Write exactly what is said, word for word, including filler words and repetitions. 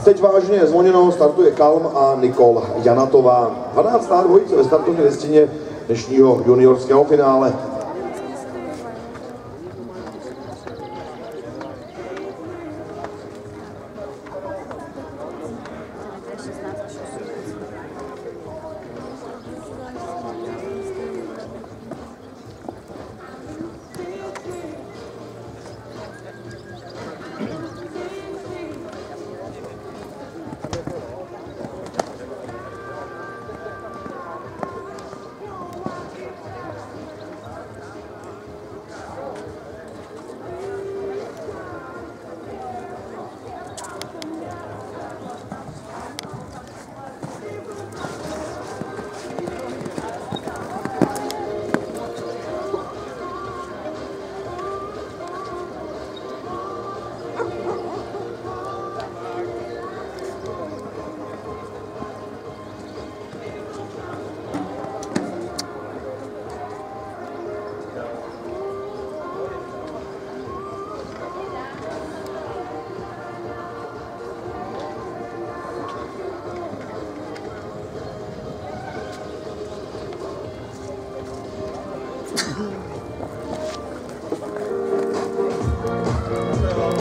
teď vážně zvoněno, startuje Kalm a Nikol Janatová. dvanáctá dvojice ve startovní listině dnešního juniorského finále. Mm-hmm.